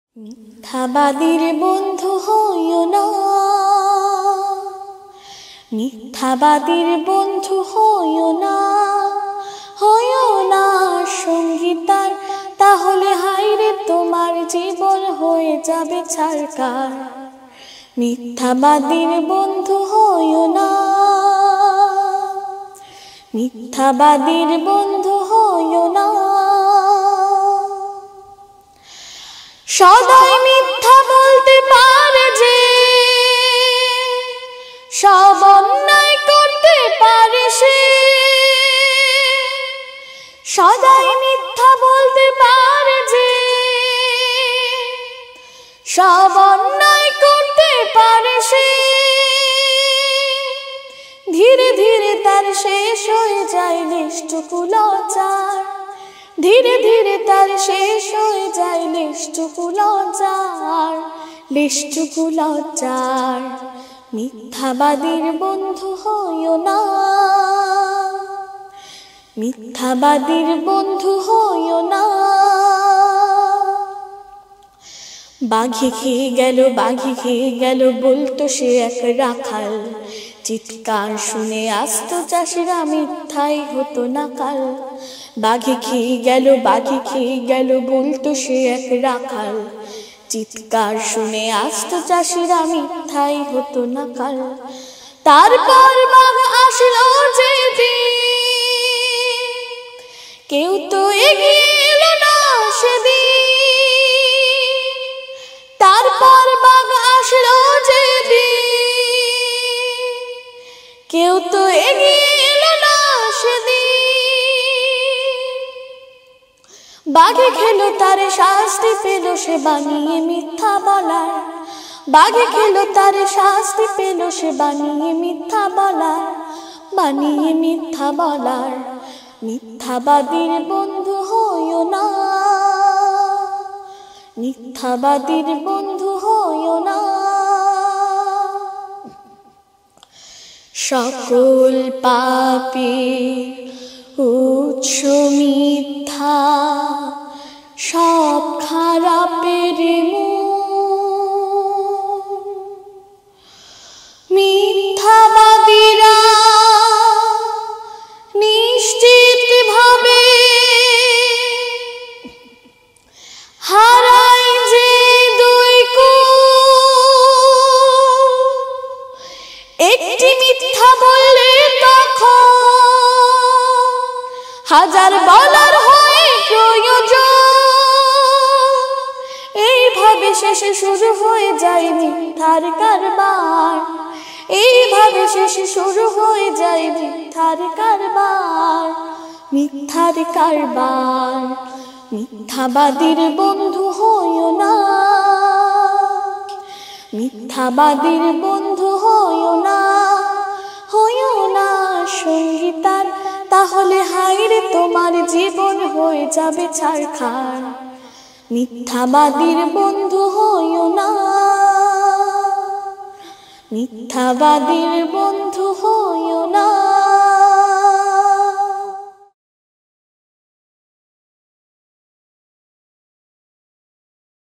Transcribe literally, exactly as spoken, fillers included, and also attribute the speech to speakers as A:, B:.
A: মিথ্যাবাদীর বন্ধু হইও না, মিথ্যাবাদীর বন্ধু হইও না, হইও না সঙ্গী তার, তাহলে হায়রে তোমার জীবন হয়ে যাবে ছারকার। মিথ্যাবাদীর বন্ধু হইও না, মিথ্যাবাদীর বন্ধু হইও না। সদাই মিথ্যা বলতে পারে যে, সব অন্যায় করতে পারে সে। সদাই মিথ্যা বলতে পারে যে, সব অন্যায় করতে পারে সে। ধীরে ধীরে তার শেষ হয়ে যায় নিষ্ঠুকুলাচার, ধীরে ধীরে তার শেষ হয়ে যায় নিষ্ঠুকুলাচার, নিষ্ঠুকুলাচার। মিথ্যাবাদীর বন্ধু হইও না, মিথ্যাবাদীর বন্ধু হইও না। বাঘে খেয়ে গেল, বাঘে খেয়ে গেল বলতো সে এক রাখাল। চিৎকার শুনে আসতো চাষিরা, মিথ্যাই হতো না কাল। বাঘে খেয়ে গেল, বাঘে খেয়ে গেল বলতো সে এক রাখাল। চিৎকার শুনে আসতো চাষিরা, মিথ্যাই হতো না কাল। তারপর বাঘ আসলো যেদিন, কেউ তো এগিয়ে এলো না সেদিন। তারপর বাঘ আসলো যেদিন, কেউ তো এগিয়ে এলো না সেদিন। বাঘে খেলো তারে, শাস্তি পেল সে বানিয়ে মিথ্যা বলার। বাঘে খেলো তারে, শাস্তি পেল সে বানিয়ে মিথ্যা বলার, বানিয়ে মিথ্যা বলার। মিথ্যাবাদীর বন্ধু হইও না, মিথ্যাবাদীর বন্ধু হইও না। সকল পাপের উৎস মিথ্যা, সব খারাপের মূল। মিথ্যাবাদীরা নিশ্চিত ভাবে হারায় যে দুই কুল। একটি মিথ্যা বললে তখন হাজার বলার হয় প্রয়োজন। এইভাবে শেষে শুরু হয়ে যায় মিথ্যার কারবার, এইভাবে শেষে শুরু হয়ে যায় মিথ্যার কারবার, মিথ্যার কারবার। মিথ্যাবাদীর বন্ধু হইও না, মিথ্যাবাদীর বন্ধু হইও না, হইও না সঙ্গী তার, তাহলে হায়রে তোমার জীবন হয়ে যাবে ছারখার। মিথ্যাবাদীর বন্ধু হইও না, মিথ্যাবাদীর বন্ধু হইও না।